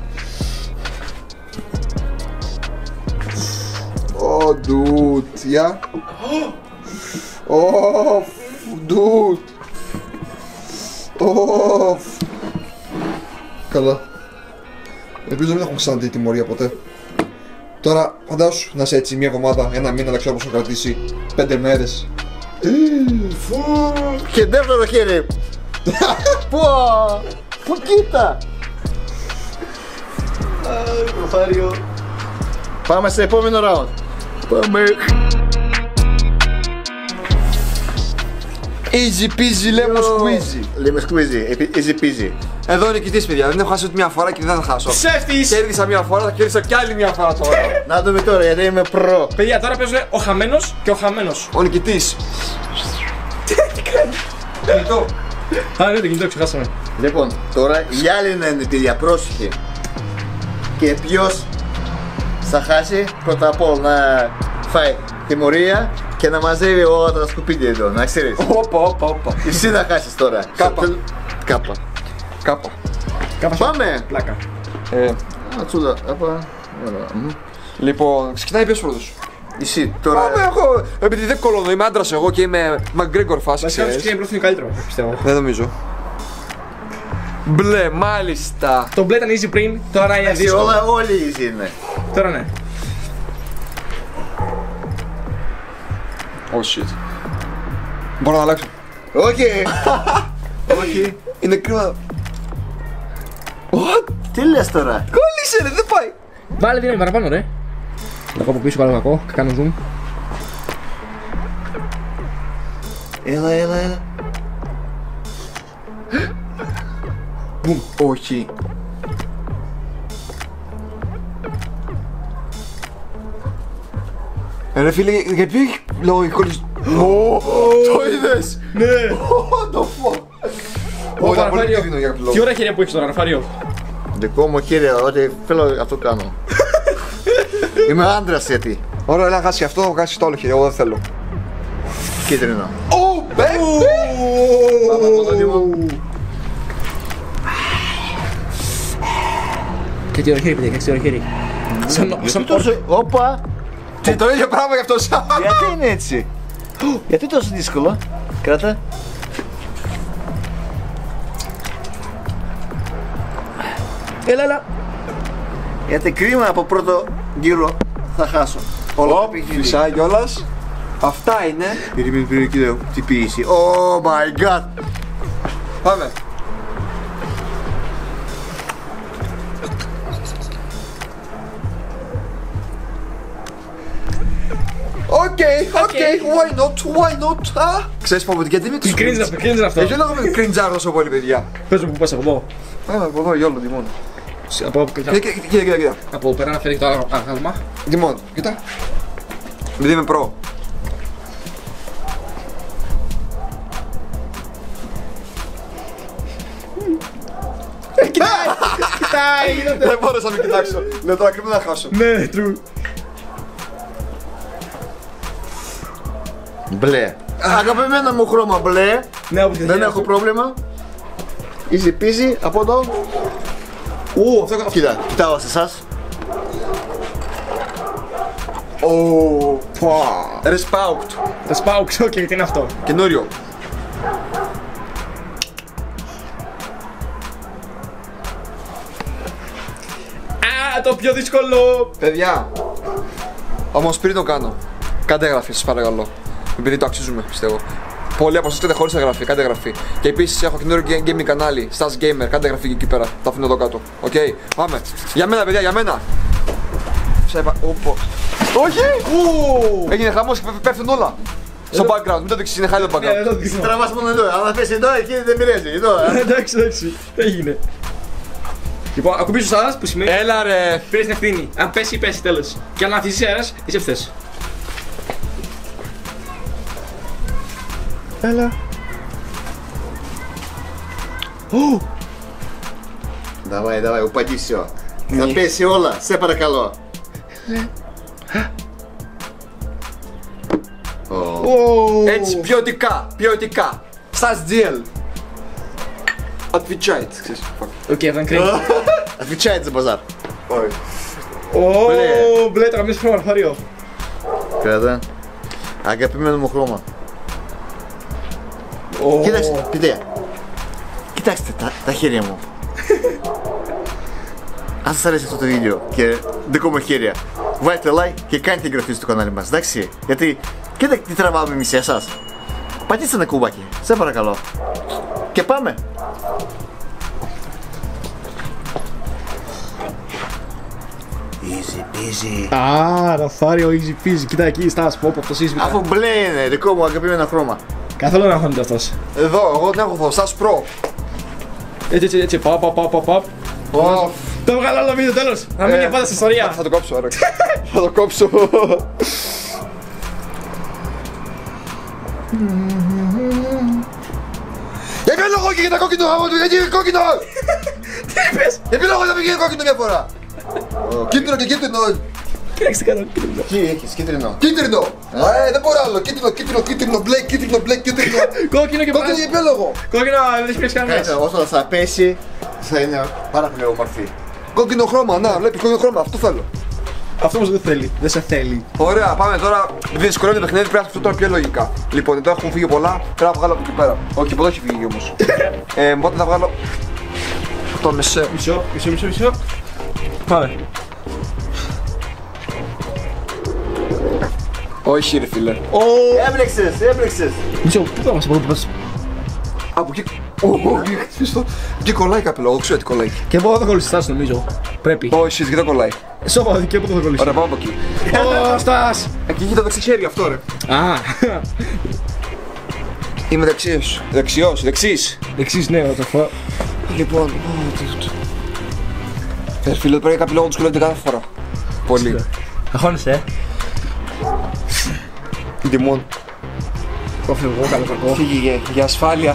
Oh, dude. Yeah. Oh, dude. Oh. Καλά. Ελπίζω να μην έχουν ξαναδεί τιμωρία ποτέ. Τώρα φαντάσου να είσαι έτσι μια εβδομάδα, ένα μήνα, δεν ξέρω πόσο θα κρατήσει. Πέντε μέρες. Και δεύτερο χέρι. Πω, πω κοίτα. Προφάριο. Πάμε σε επόμενο round. Πάμε. Easy peasy lemon squeezy. Λέμε squeezy, easy peasy. Εδώ είναι νικητής, παιδιά. Δεν έχω χάσει ούτε μια φορά και δεν θα χάσω. Ψεύτης! Κέρδισα μια φορά, θα κέρδισα κι άλλη μια φορά τώρα. Να δούμε τώρα γιατί είμαι προ. Παιδιά, τώρα παίζουν ο χαμένος και ο χαμένος. Ο νικητής. Τι κάνει. Κινητό. Α, ναι, το κινητό ξεχάσαμε. Λοιπόν, τώρα η άλλη να είναι παιδιά, πρόσεχε. Και ποιος θα χάσει πρώτα απ' όλα να φάει τιμωρία και να μαζεύει όλα τα σκουπίδια εδώ, να ξέρεις. Όπα, όπα, όπα. Εσύ θα χάσεις τώρα. Κάπα. Κάπα. Κάπα. Πάμε! Πλάκα. Ε, Ατσούδα, απα. Μμ. λοιπόν, ξεκινάει ποιος πρώτος. Εσύ τώρα. Πάμε, έχω. Επειδή δεν κολώνω, είμαι άντρας εγώ και είμαι McGregor φάση. Βασικά το ξέρεις. σκρίνι πρώτο είναι καλύτερο, πιστεύω. Δεν νομίζω. Μπλε, μάλιστα. Το μπλε ήταν easy πριν, τώρα είναι Εντάξει, δύσκολο. όλα όλοι easy είναι. Τώρα ναι. Oh shit. Μπορώ να αλλάξω. Όχι! Όχι. Είναι κρίμα. What? Τι λες τώρα. Κόλλησε ρε, δεν πάει. Βάλε δύναμη παραπάνω ρε. Να πω από πίσω καλό κακό, κάνω zoom. Έλα, έλα, έλα. Όχι. Ρε φίλε, γιατί έχει λόγο η κόλληση. Το είδες. Ναι. What the fuck. Όχι, ήταν πολύ κίνδυνο για κάποιο Τι λόγο. ωραία χέρια που έχεις τώρα, Ραφάριο. Δικό μου χέρι, ό,τι θέλω αυτό κάνω. Είμαι άντρας γιατί. Ωραία, έλα χάσει αυτό, θα χάσει το άλλο χέρι, εγώ δεν θέλω. Κίτρινο. Oh, baby! Πάμε από το λίγο. Και τι ωραίο χέρι, παιδιά, και τι ωραίο χέρι. Σαν Γιατί τόσο. Όπα! Τι το ίδιο πράγμα για αυτό. Γιατί είναι έτσι. Γιατί τόσο δύσκολο. Κράτα. Έλα, έλα. Γιατί κρίμα από πρώτο γύρο θα χάσω. Όλο το παιχνίδι. Φυσάει κιόλας. Αυτά είναι. Περιμένει, περιμένει, κοίτα, τι ποιήση. Oh my god. Πάμε. Οκ, οκ, why not, why not. Α, ξέρεις πω γιατί με τους Cringe αυτό, cringe αυτό. Γιατί λόγω με κριντζάρω τόσο πολύ, παιδιά. Πες μου που πας από εδώ. Α, από εδώ, γιόλο, Δημόν. Από, Κοίτα, κοίτα, κοίτα, κοίτα. από πέρα να φέρει το άγαλμα. Δημόν, κοίτα. Επειδή είμαι προ. Κοιτάει! Δεν μπόρεσα να μην κοιτάξω. Λέω τώρα κρύβω να χάσω. Ναι, true. Μπλε. Αγαπημένα μου χρώμα μπλε. Ναι, από τη Δεν έχω πρόβλημα. Easy peasy από εδώ. Ου, αυτό αυτό. Κοίτα, κοιτάω σε εσάς. Ω, Respect. Τα σπάω, ξέρω και τι είναι αυτό. Καινούριο. Α, το πιο δύσκολο. Παιδιά, όμως πριν το κάνω, κάντε εγγραφή σας παρακαλώ. Επειδή το αξίζουμε, πιστεύω. Πολλοί από εσάς κάνετε χωρίς εγγραφή, κάντε εγγραφή. Και επίσης έχω καινούριο gaming κανάλι, Stars Gamer, κάντε εγγραφή και εκεί πέρα. Τα αφήνω εδώ κάτω. Οκ, okay, πάμε. Για μένα, παιδιά, για μένα. Ψέπα, ούπο. Όχι! Έγινε χαμός και πέφτουν όλα. Στο background, μην το δείξεις, είναι χάλιο το background. Τραβάς μόνο εδώ, αν πέσει εδώ, εκεί δεν μοιράζει. Εδώ, Εντάξει, εντάξει, έγινε. Λοιπόν, ακουμπήσω σας που σημαίνει. Έλα ρε! Πήρες την ευθύνη. Αν πέσει, πέσει τέλος. Και αν αφήσεις αέρας, είσαι ευθές. Έλα. Давай, давай, упади все. Θα πέσει όλα, σε παρακαλώ. Έτσι, ποιοτικά, ποιοτικά. Stars τζι ελ. Отвечает, ξέρεις. Οκ, αυτό είναι κρίμα. Отвечает за базар. Όχι. Ω, μπλε, το καμίς χρώμα, αρφάριο. Κράτα. Αγαπημένο μου χρώμα. Ω, Κοιτάξτε, παιδιά. Κοιτάξτε τα, τα χέρια μου. Αν σας αρέσει αυτό το βίντεο και δικό μου χέρια, βάλτε like και κάντε εγγραφή στο κανάλι μας, εντάξει. Γιατί κοίτα τι τραβάμε εμείς για εσάς. Πατήστε ένα κουμπάκι, σε παρακαλώ. Και πάμε. Easy peasy. α, αρφάριο, easy peasy. Κοίτα εκεί, στάς, πω, πω, το σύσμητα. Αφού μπλε είναι, δικό μου αγαπημένο χρώμα. Καθόλου να χώνεται αυτός. Εδώ, εγώ δεν έχω δω, Stars Pro. Έτσι, έτσι, έτσι, παπ, παπ, παπ, παπ. Το βγάλω άλλο βίντεο, τέλος. Να μείνει πάντα στην ιστορία. Θα το κόψω, ωραία. Θα το κόψω. Για ποιο λόγο και για τα κόκκινο γάμο του, γιατί κόκκινο! Τι είπες? Για ποιο λόγο δεν πήγε κόκκινο μια φορά! Κίτρινο και κίτρινο! Κοίταξε κάτω, κοίταξε. Τι έχεις, κίτρινο. Κίτρινο! Ε, δεν μπορώ άλλο! Κίτρινο, κίτρινο, κίτρινο, μπλε, κίτρινο, μπλε, κίτρινο! Κόκκινο και Κόκκινο πράσινο. για ποιο λόγο! Κόκκινο, δεν έχει πέσει κανένας. Κάτσε, όσο θα πέσει, θα είναι πάρα πολύ όμορφη. Κόκκινο χρώμα, να, βλέπεις κόκκινο χρώμα, αυτό θέλω. Αυτό όμως δεν θέλει, δεν σε θέλει. Ωραία, πάμε τώρα. Επειδή δυσκολεύει το παιχνίδι, πρέπει να σκεφτώ τώρα πιο λογικά. Λοιπόν, εδώ έχουν φύγει πολλά, πρέπει να βγάλω από εκεί πέρα. Όχι, από εδώ έχει φύγει όμως. ε, οπότε θα βγάλω. Το μεσαίο. Μισό, μισό, μισό, μισό. Πάμε. Όχι, ρε φίλε. Έμπλεξες, έμπλεξες. Μισό, πού θα μας πω, πού πας. Από εκεί. Όχι, χτυπήσω. Εκεί κολλάει κάποιο λόγο, ξέρω τι κολλάει. Και από εδώ θα κολλήσεις, Στάς, νομίζω. Πρέπει. Όχι, εκεί δεν κολλάει. Σώπα, και από εδώ θα κολλήσεις. Ωραία, πάμε από εκεί. Ω, Στάς. Εκεί έχει το δεξί χέρι αυτό, ρε. Α, Είμαι δεξίος. Δεξιός, δεξής. εξής, ναι, το φω. Λοιπόν. Ε, φίλε, πρέπει κάποιο λόγο του κολλάει κάθε φορά. Πολύ. Αγχώνεσαι, ε. Ντιμόν. Εγώ φεύγω, καλό κακό. Φύγε για ασφάλεια.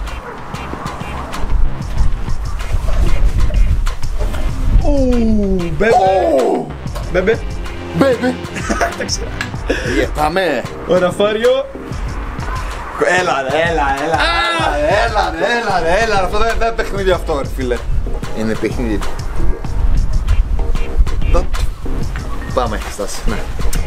Ου, μπέμπε. Μπέμπε. Μπέμπε. Τα ξέρω. Πάμε. Ωραία, φάριο. Έλα ρε, έλα, έλα. Έλα ρε, έλα ρε, έλα ρε. Αυτό δεν είναι παιχνίδι αυτό, ρε φίλε. Είναι παιχνίδι. Πάμε, Στάση. Ναι.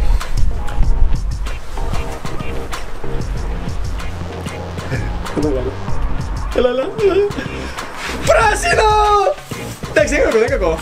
Έλα, έλα. Πράσινο! Εντάξει, δεν είναι κακό, δεν είναι κακό.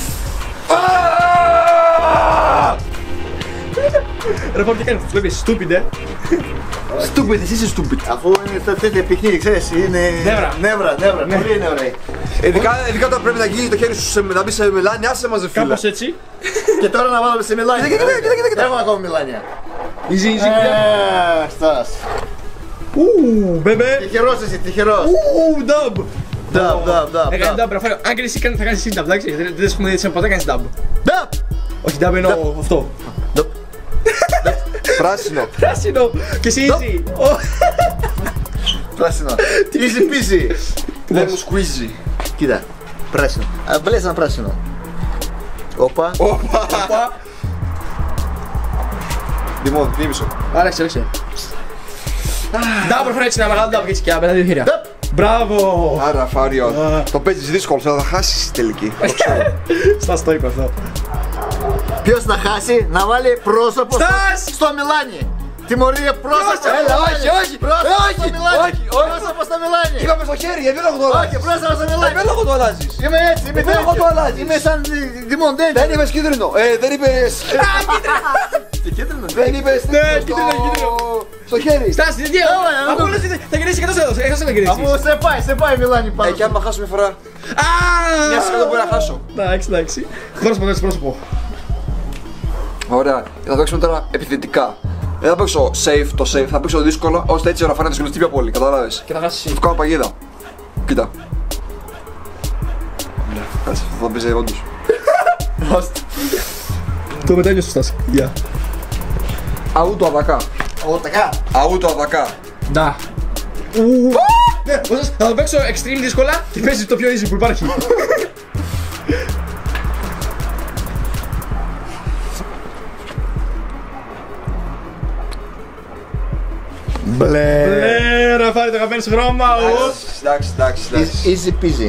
Ρε πω, τι κάνεις, βλέπεις, stupid, ε. Stupid, εσύ είσαι stupid. Αφού είναι τα τέτοια παιχνίδι, ξέρεις, είναι... Νεύρα. Νεύρα, νεύρα, πολύ νεύρα. Ειδικά, ειδικά τώρα πρέπει να γίνει το χέρι σου σε, να μπει σε μελάνι, άσε μας ρε φίλε. Κάπως έτσι. Και τώρα να βάλουμε σε μιλάνια. Κοίτα, κοίτα, κοίτα, κοίτα. Έχουμε ακόμα μιλάνια. Easy, easy. Ε, Στας. Ου, μπέμπε. Τυχερός εσύ, τυχερός. Ου, dub. Dub, dub, dub. Έκανε dub, Ραφάριο. Αν και εσύ θα κάνεις εσύ dub, εντάξει, γιατί δεν έχουμε δει ποτέ κάνεις dub. Dub. Όχι, dub εννοώ αυτό. Dub. Πράσινο. Πράσινο. Και εσύ easy. Ω. Πράσινο. Easy peasy. Δεν μου σκουίζει. Κοίτα, πράσινο. Α, Βλέπει ένα πράσινο. Όπα. Οπα. Δημόν, τίμησο. Άραξε, άραξε. Dub, Ραφάριο, έτσι ένα μεγάλο dub και έτσι και απέναντι δύο χέρια. Dub. Μπράβο. Άρα, Φάριο, το παίζεις δύσκολο, θα χάσεις στη τελική. Στας το είπε αυτό. Ποιος θα χάσει να βάλει πρόσωπο στο, Στας! στο Μιλάνι. Τιμωρία πρόσωπο στο Έλα, Μιλάνι. όχι, όχι, Πρόσωπο όχι, στο Μιλάνι. όχι, όχι. Πρόσωπο στο Μιλάνι. Είπαμε στο χέρι, γιατί δεν έχω το Όχι, αλλάζεις. πρόσωπο στο Δεν Μιλάνι. έχω το αλλάζεις. Είμαι έτσι, είμαι Δεν έχω τέτοιο. το αλλάζεις. Είμαι σαν δι- Δημοντέντζο. Δεν είπες κίτρινο. Ε, δεν είπες... Τι κίτρινο. Δεν είπες... Ναι, στο- κίτρινο, κίτρινο. Στο χέρι. Στάση, τι Έλα, αφού έλα. λες θα γυρίσεις εκτός έδωσης, εκτός θα Αφού γυρίσεις. σε πάει, σε πάει Μιλάνι Ε, πάνω. και άμα χάσω μια φορά, μια секунда μπορεί να χάσω. Εντάξει, εντάξει. Πρόσωπο, εντάξει, πρόσωπο. Ωραία, θα παίξουμε τώρα επιθετικά. Δεν θα παίξω safe το safe, θα παίξω δύσκολο ώστε έτσι ο Ραφάνα να δυσκολευτεί πιο πολύ. Κατάλαβες. Και θα χάσεις εσύ. Θα κάνω παγίδα. Κοίτα. Κάτσε, αυτό θα παίζει όντως. Το μετάνιο σου Στάση. Γεια. Αού το αδακά. Οτακά. Αού το αδακά. Ντα. Ναι, όντως, θα το παίξω extreme δύσκολα και παίζεις το πιο easy που υπάρχει. Μπλε. Μπλε, Ραφάρη, το αγαπημένο σου χρώμα. Εντάξει, εντάξει, εντάξει. Easy peasy.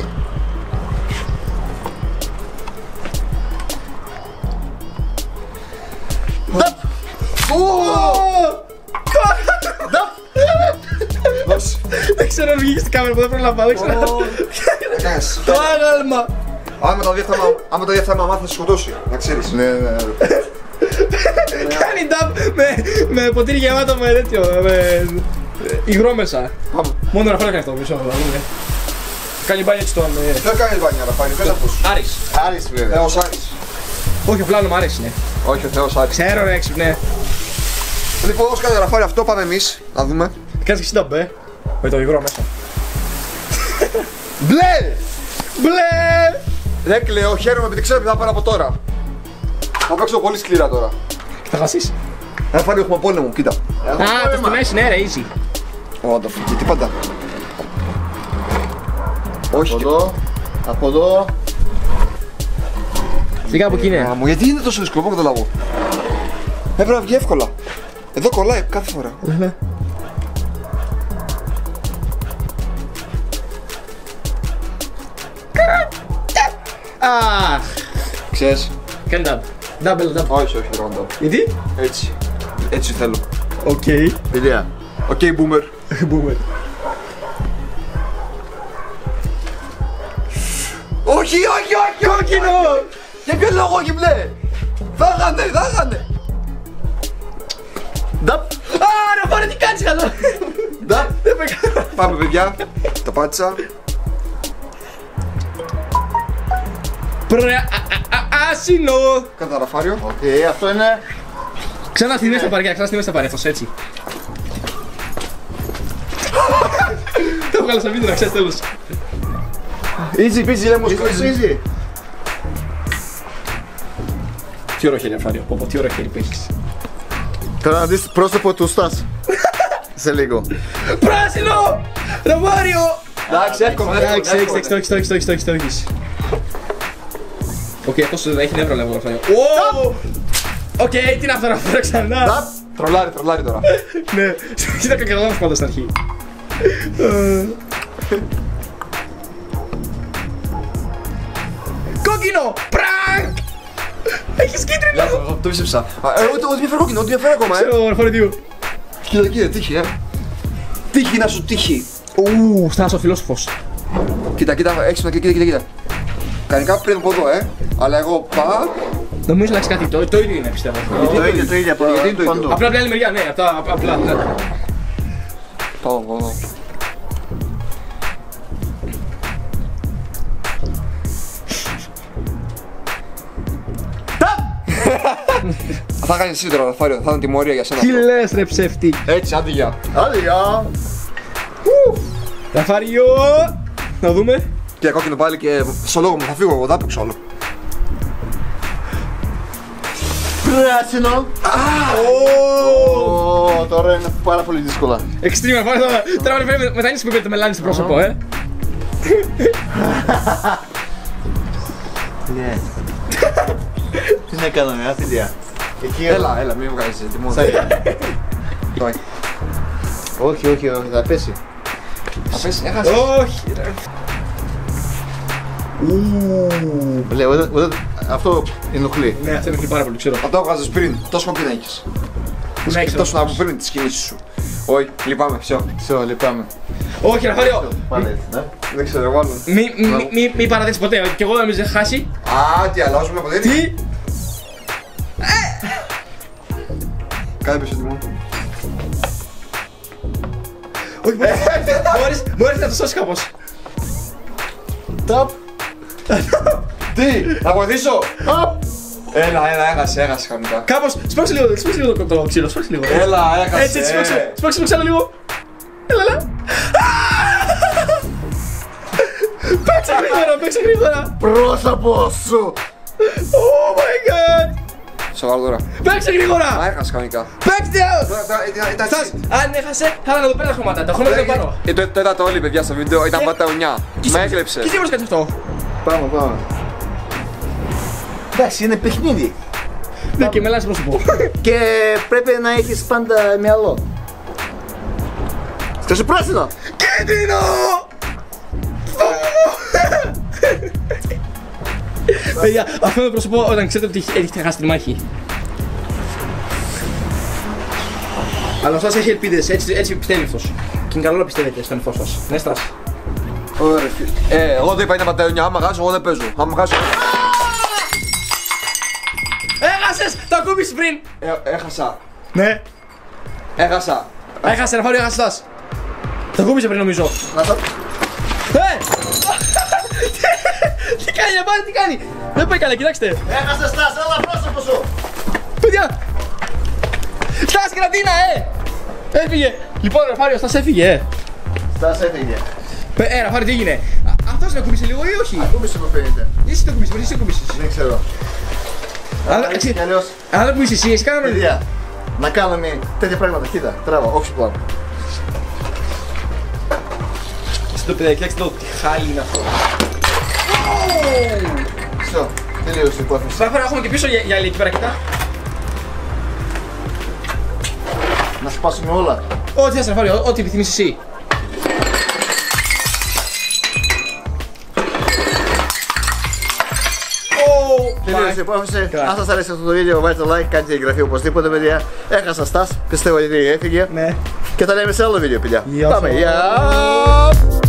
Δεν ξέρω αν βγήκε στην κάμερα που δεν προλαβαίνω, δεν ξέρω. Έκανες. Το άγαλμα. Άμα τα διέφθαμα, άμα τα διέφθαμα μάθει θα σε σκοτώσει, να ξέρεις. Ναι, ναι. Κάνει νταμπ με ποτήρι γεμάτο με τέτοιο, με υγρό μέσα. Πάμε. Μόνο να φέρω και αυτό, μισό να δούμε. Κάνει μπάνιο έτσι τον... Δεν κάνεις μπάνια, Ραφάη, πες αυτός. Άρης. Άρης βέβαια. Θεός Άρης. Όχι, ο πλάνο μου αρέσει, ναι. Όχι, ο Θεός Άρης. Ξέρω ρε έξυπνε. Λοιπόν, όπως κάνει ο Ραφάη αυτό, πάμε εμείς, να δούμε. Κάνεις και εσύ νταμπ, ε. Με το υγρό μέσα. Μπλε! Μπλε! Δεν κλαίω, χαίρομαι επειδή ξέρω ότι θα πάρω από τώρα. Θα παίξω πολύ σκληρά τώρα. Θα χάσεις. Ραφάη, έχουμε πόλεμο, κοίτα. Α, το στη μέση, ναι ρε, easy. Ω, το φύγει, τι πάντα. Όχι. Από εδώ. Από εδώ. Σιγά από εκεί είναι. Α, μου, γιατί είναι τόσο δύσκολο, δεν καταλάβω. Έπρεπε να βγει εύκολα. Εδώ κολλάει κάθε φορά. Αχ. Ξέρεις. Κάνει νταμπ. Νταμπελ, νταμπ. Όχι, όχι, ρόντο. Γιατί? Έτσι. Έτσι θέλω. Οκ. Φιλία. Οκ, boomer. Μπούμε. Όχι, όχι, όχι, όχι. Κόκκινο! Για ποιο λόγο όχι μπλε. Θα είχανε, θα είχανε. Νταπ. Α, ρε πάρε τι κάνεις καλά. Ντα. Δεν με κάνω. Πάμε παιδιά. Το πάτησα. Πρε... α- α- α- Άσινο! Κάτα Ραφάριο. Οκ, αυτό είναι. Ξανά στη μέση τα παριά, ξανά στη μέση τα παριά, αυτός έτσι. Το έβγαλα στο βίντεο να ξέρεις τέλος. Easy peasy lemon Easy squeezy. peasy. Τι ωραίο χέρι Αφάριο, πω πω, τι ωραίο χέρι που έχεις. Τώρα να δεις πρόσωπο του Στας. Σε λίγο. Πράσινο! Ραβάριο! Εντάξει, εύκολα, Εντάξει, έχεις, έχεις, το έχεις, το έχεις, το έχεις, το έχεις, το έχεις. Οκ, αυτός έχει νεύρα λέγω Ραφάριο. Ω! Οκ, τι είναι αυτό να φέρω ξανά. Νταπ. Τρολάρι, τρολάρι τώρα. Ναι, ήταν κακαλάμος πάντα στην αρχή. Κόκκινο! Πραγκ! Έχεις κίτρινο! Το πίστεψα. Ε, Ό,τι ό,τι μια φέρω κόκκινο, ό,τι μια φέρω ακόμα, ε. Ξέρω, Ραφάριο δύο. Κοίτα, κοίτα, τύχη, ε. Τύχη να σου τύχει. Ου, Στάσο φιλόσοφος. Κοίτα, κοίτα, έξυπνα, κοίτα, κοίτα, κοίτα. Κάνει κάπου πριν από εδώ, ε. Αλλά εγώ πάω. Νομίζω να έχεις κάτι, το, το ίδιο είναι πιστεύω. Το ίδιο, το ίδιο από Γιατί είναι το ίδιο? παντού. Απλά από την άλλη μεριά, ναι, αυτά απ- απλά. ναι. Πάω, πάω. Θα κάνεις εσύ τώρα, Λαφάριο, θα είναι τιμωρία για σένα. Τι λες ρε ψεύτη. Έτσι, άντε γεια. Άντε, γεια. Λαφάριο. Να δούμε. Και κόκκινο πάλι και στο λόγο μου θα φύγω εγώ, θα παίξω όλο. Πράσινο. Ω, τώρα είναι πάρα πολύ δύσκολα. Extreme, Λαφάριο. Τώρα μετά είναι που είπε το μελάνι στο πρόσωπο, ε. Ναι. Τι να κάνουμε, αφιλία. Έλα, έλα, μην βγάζεις τιμωρία. Όχι, όχι, όχι, θα πέσει. Θα πέσει, έχασες. Όχι ρε. Λέω, αυτό ενοχλεί. Ναι, αυτό είναι πάρα πολύ, ξέρω. Θα το έβγαζες πριν, τόσο κοπή να έχεις. Να έχεις Τόσο από πριν τις κινήσεις σου. Όχι, λυπάμαι, всё. Все, λυπάμαι. Όχι, Λαφάριο. Πάλι έτσι, ναι. Δεν ξέρω, εγώ άλλον. Μη, μη, μη, μη παραδείξεις ποτέ, κι εγώ νομίζω θα χάσει. Α, τι αλλάζουμε από τέτοιο. Τι. Κάνε πίσω τιμό. Όχι, μπορείς, μπορείς να το σώσεις κάπως. Ταπ. Τι, να βοηθήσω. Έλα, έλα, έχασε, έχασε κανονικά. Κάπως, σπρώξε λίγο, σπρώξε λίγο το- το ξύλο, σπρώξε λίγο. Έλα, έχασε. Έτσι, έτσι, σπρώξε, σπρώξε το ξύλο λίγο. Έλα, έλα. Παίξε γρήγορα, παίξε γρήγορα. Πρόσωπο σου. Oh my god. Σοβαρό τώρα. Παίξε Α, γρήγορα. έχασε κανονικά. Παίξτε. Τώρα, τώρα, ήταν- ήταν Στας, έτσι. αν έχασε, θα ήταν εδώ πέρα τα χρώματα, τα χρώματα είναι πάνω. Ε, Το το είδατε όλοι παιδιά στο βίντεο, ήταν πάντα ουνιά. Με έκλεψε. Και τι μπορείς να κάνεις αυτό. Πάμε, πάμε. Εντάξει, είναι παιχνίδι. Ναι, και μελάς πρόσωπο. Και πρέπει να έχεις πάντα μυαλό. Σκάσε πράσινο. Κίτρινο. Παιδιά, αυτό είναι το πρόσωπο όταν ξέρετε ότι έχετε χάσει τη μάχη. Αλλά ο Στάς έχει ελπίδες, έτσι, έτσι πιστεύει αυτός. Και είναι καλό να πιστεύετε στον εαυτό σας. Ναι, Στάς. Ωραία, φίλε. Ε, εγώ δεν είπα ήταν πάντα ουνιά, άμα χάσω εγώ δεν παίζω. Άμα χάσω. Έχασες! Το ακούμπησες πριν! Ε, έχασα. Ναι. Έχασα. Έχασε, Ραφάριο, έχασες Στάς. Το ακούμπησε πριν νομίζω. Να το... Ε! Τι κάνει, πάλι τι κάνει! Δεν πάει καλά, κοιτάξτε. Έχασε Στάς, έλα πρόσωπο σου. Παιδιά! Στάς, κρατίνα, ε! Έφυγε! Λοιπόν, Ραφάριο, Στάς έφυγε, ε! Στάς έφυγε. Παι- Ε, Ραφάριο, τι έγινε! Α, αυτός το ακούμπησε λίγο ή όχι! Ακούμπησε που φαίνεται. Εσύ το ακούμπησες, εσύ το ακούμπησες. Δεν ξέρω. Αλλά, Έτσι έτσι, κι αλλιώς, αν το ακούμπησες εσύ, εσύ κάναμε... παιδιά, να κάνουμε τέτοια πράγματα. Κοίτα, τράβα, όχι πλάνο. Στο παιδάκι, κοιτάξτε εδώ, τι χάλι είναι αυτό. Все, τελείωσε η υπόθεση. Ραφάριο, έχουμε και πίσω για, για άλλη εκεί πέρα, κοιτά. Να σπάσουμε όλα. Ό,τι θες, Ραφάριο, ό,τι επιθυμείς εσύ. Τελείωσε η υπόθεση. Καλά. Αν σας αρέσει αυτό το βίντεο, βάλτε like, κάντε εγγραφή οπωσδήποτε, παιδιά. Έχασα Στάς, πιστεύω ότι έφυγε. Ναι. Και τα λέμε σε άλλο βίντεο, παιδιά. Γεια Πάμε, σας. γεια!